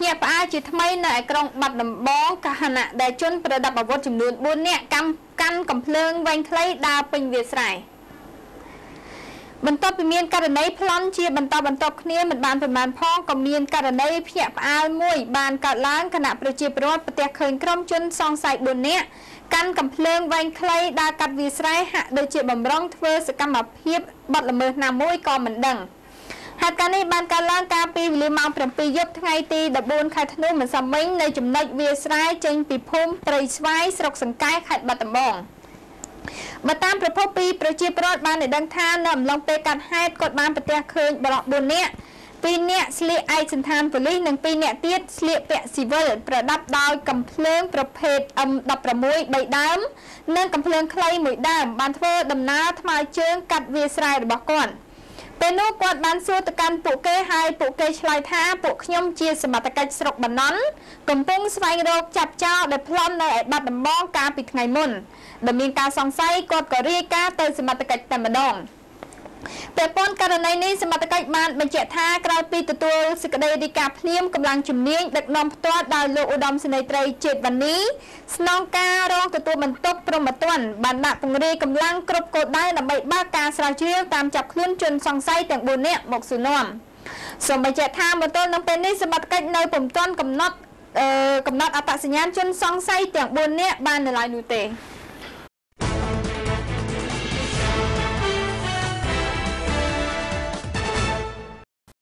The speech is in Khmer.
ភ្នាក់ផ្អើលជាថ្មីនៅឯក្រុងបាត់ដំបងខណៈដែលជនប្រដាប់អាវុធចំនួន4នាក់កាន់កំភ្លើងវែងខ្លីដើរពេញវាលស្រែបន្ទាប់ពីមានករណីប្លន់ជាបន្តបន្ទាប់គ្នាមិនបានប្រមាណផងក៏មានករណីភ្នាក់ផ្អើលមួយបានកើតឡើងខណៈប្រជាពលរដ្ឋប្រទះឃើញក្រុមជនសង្ស័យ4នាក់កាន់កំភ្លើងវែងខ្លីដើរកាត់វាលស្រែហាក់ដូចជាបំរុងធ្វើសកម្មភាពបទល្មើសណាមួយក៏មិនដឹងហេតុការណ៍នេះបានកើតឡើងកាលពីវេលាម៉ោង 7 យប់ថ្ងៃទី 14 ខែធ្នូម្សិលមិញនៅចំណុចវាលស្រែចេញពីភូមិព្រៃស្វាយស្រុកសង្កែខេត្តបាត់ដំបងបើតាមប្រភពពីប្រជាពលរដ្ឋបានដឹងថានៅអំឡុងពេលកាត់ហេតុគាត់បានប្រទះឃើញបរិសុទ្ធ4នាក់2នាក់ស្លៀកឯកសណ្ឋានប៉ូលីសនិង2នាក់ទៀតស្លៀកពាក់ស៊ីវិលប្រដាប់ដោយកំភ្លើងប្រភេទ M16 3ដើមនិងកំភ្លើងខ្លី1ដើមបានធ្វើដំណើរថ្មើរជើងកាត់វាលស្រែរបស់គាត់ពេលនោះគាត់បានសួរទៅកាន់ពួកគេហើយពួកគេឆ្លើយថាពួកខ្ញុំជាសមត្ថកិច្ចស្រុកបាណន់កំពុងស្វែងរកចាប់ចោរដែលប្លន់នៅឯបាត់ដំបងកាលពីថ្ងៃមុនដែលមានការសង្ស័យគាត់ក៏រាយការណ៍ទៅសមត្ថកិច្ចតែម្ដងពាក់ព័ន្ធករណីនេះសមត្ថកិច្ចបានបញ្ជាក់ថាក្រោយពីទទួលសេចក្តីរាយការណ៍ភ្លាមកម្លាំងជំនាញដឹកនាំផ្ទាល់ដោយលោកឧត្តមសេនីយ៍ត្រីជាតិវ៉ានីស្នងការរងទទួលបន្ទុកព្រហ្មទណ្ឌបានដាក់ពង្រាយកម្លាំងគ្រប់គោលដៅដើម្បីបើកការស្រាវជ្រាវតាមចាប់ខ្លួនជនសង្ស័យទាំង4នាក់មកសួរនាំសូមបញ្ជាក់ថាមកទល់នឹងពេលនេះសមត្ថកិច្ចនៅពុំទាន់កំណត់អត្តសញ្ញាណជនសង្ស័យទាំង4នាក់បាននៅឡើយនោះទេ